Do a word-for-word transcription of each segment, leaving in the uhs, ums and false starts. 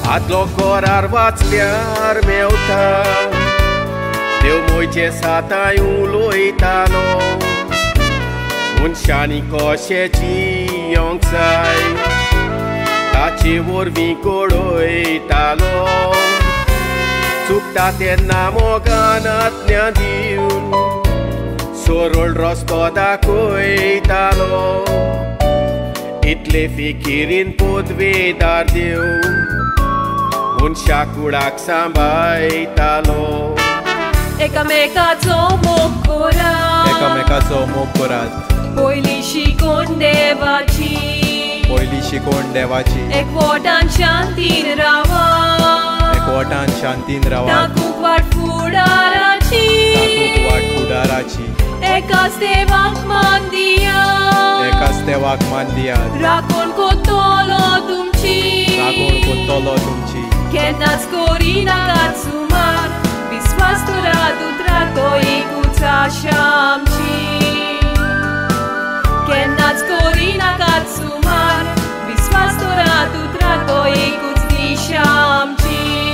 Adlokor arvatsliar meuta Deu moice sataiului talo Un shani koshe chi yongsai Tachi vor vincoloi talo Suktate namoganat nyadiun Sorol rostoda koi talo Itle fikirin podvedar deu Un shakudak sambai talo Ekamekazo mokorat Ekamekazo mokorat Poili și condevaci Poili și condevaci Ekvotan shantin ravat Ekvotan shantin ravat Takuk vart fudaraci Takuk vart fudaraci Ekaste vak mandiat Ekaste vak mandiat Rakon kotolo dumci Rakon kotolo dumci Kenats korina katsumar Visvastura dutratoi kuca shamci Kenats korina katsumar Visvastura dutratoi kuci shamci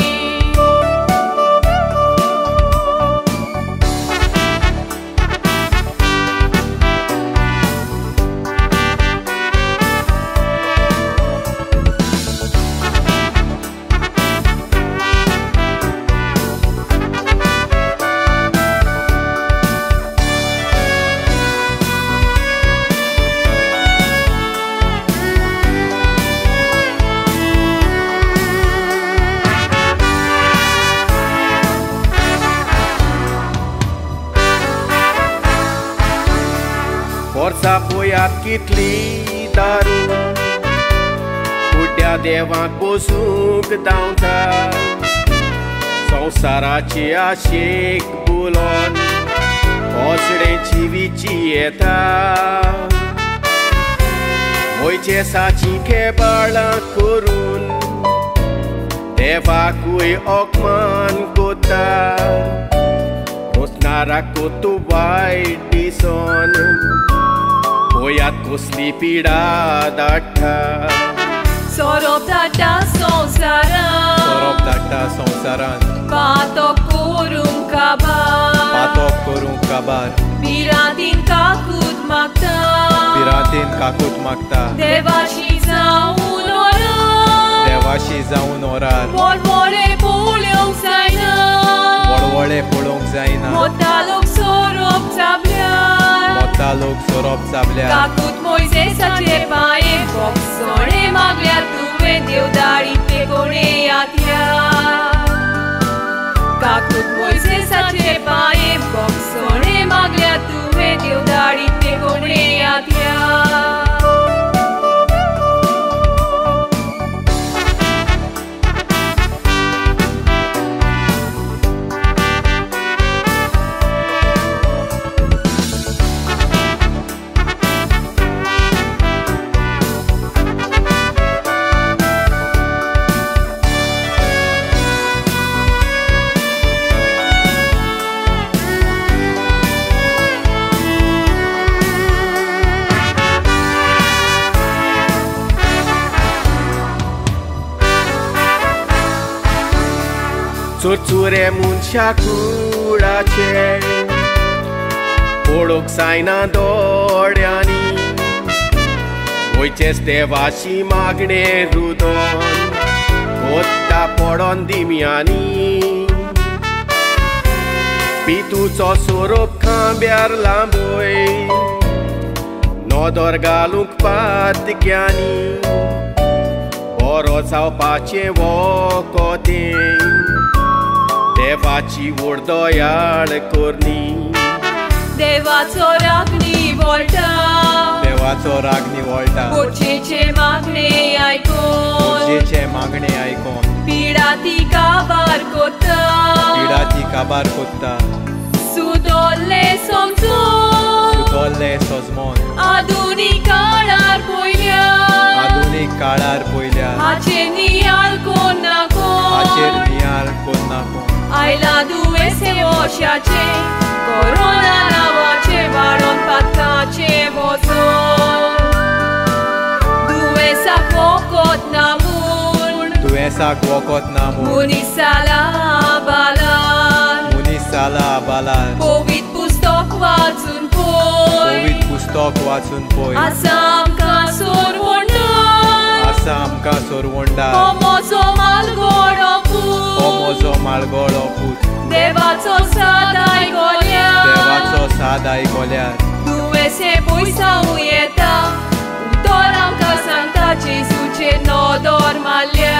Forța poiat kitli daru Putea devan bozuk daunta Sansaraci ashek bulon Osrenci vicieta Moice saci kebarla kurun Deva kui okman kota Rosnara kotu vai dison Poiat kosli pida datta Sorop data sonsaran Sorop data sonsaran Patok korum kabar Patok korum kabar Piratin kakut makta Piratin kakut makta Devashi za unorar Devashi za unorar Volvole puleung zainan Volvole puleung zainan Motalok sorop zablear Motalok sorop zablear Kakut Moises acepae Boxore maglear tu vendeu dari pe coreatia Kakut Moises acepae Boxore maglear tu vendeu dari pe coreatia Tsurtsure muncia curace Porok saina doreani Moices devashi magne rudon Kotta podon dimiani Pituco sorop cambiar lamboi Nodor galunk patikiani Oro sau pace vocotin Devaci urdoial corni Devaco ragni volta Devaco ragni volta Bocece magne icon Bocece magne icon Pirati kabar kota Pirati kabar kota Sudolle somzon Sudolle sozmon Adunic kalar poilea Adunic kalar poilea Acenial connacon Acenial connacon Ai la due se oșace Corona la vace Baron patcace vozon Due sa focot namun Due दुयेंसाक वखद ना म्हूण मुनिसाला बालान मुनिसाला आबालान पवित्र पुस्तक वाचून पळय पवित्र पुस्तक वाचून पळय आसा आमकां सोरवंडार आसा आमकां सोरवंडार हो म्हजो मालगडो हो पूत म्हजो माळगडो पूत देवाचो साद आयकल्यार देवाचो साद आयकल्यार दुयेंसे पयसावूं येता उतर आमकां सांगता जेजूचेर नदर मारल्या